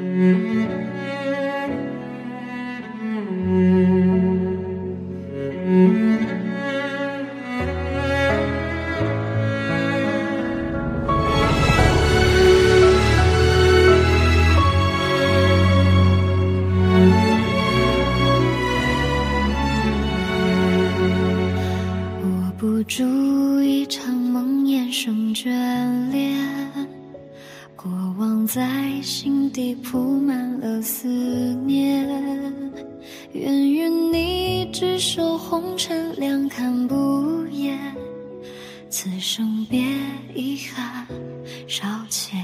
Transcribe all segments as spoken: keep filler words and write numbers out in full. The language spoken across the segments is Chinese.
住一场梦魇生眷恋，过往在心底铺满了思念，愿与你执手红尘两看不厌，此生别遗憾少牵。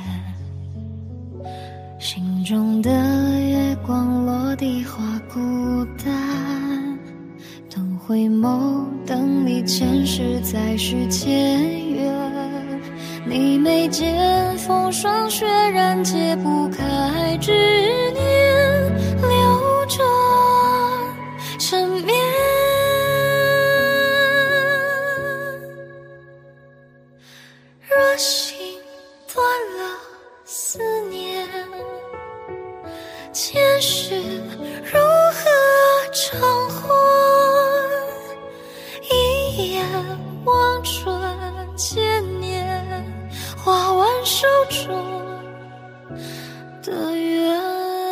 心中的月光落地花孤单，等回眸，等你前世再续前缘。你眉间风霜雪染，解不开执念，流转缠绵。若心断了思念，前世如何偿还？一眼望穿千年，画完手中的缘。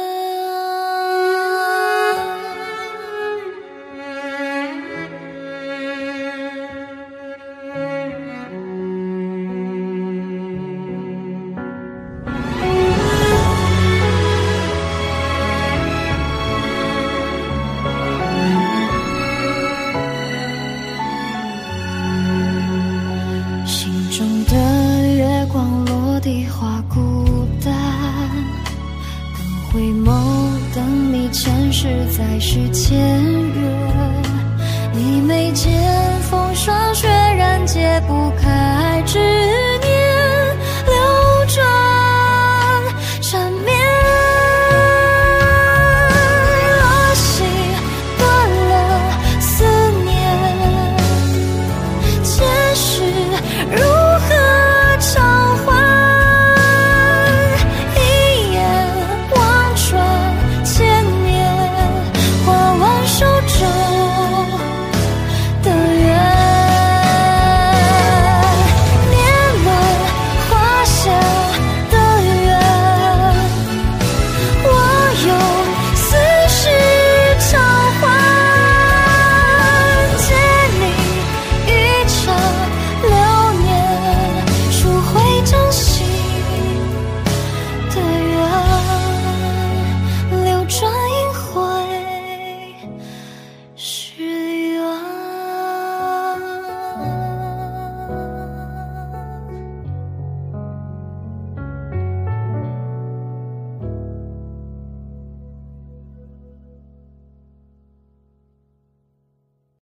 花孤单，等回眸，等你前世再续前缘。你眉间风霜雪染，解不开执